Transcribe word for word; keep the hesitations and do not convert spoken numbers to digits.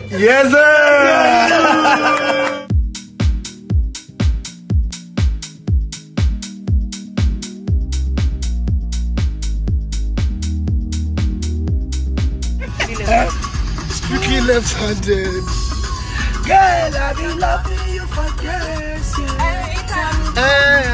Yes, sir. Strictly left-handed. Girl, I've been loving you for years. Yeah.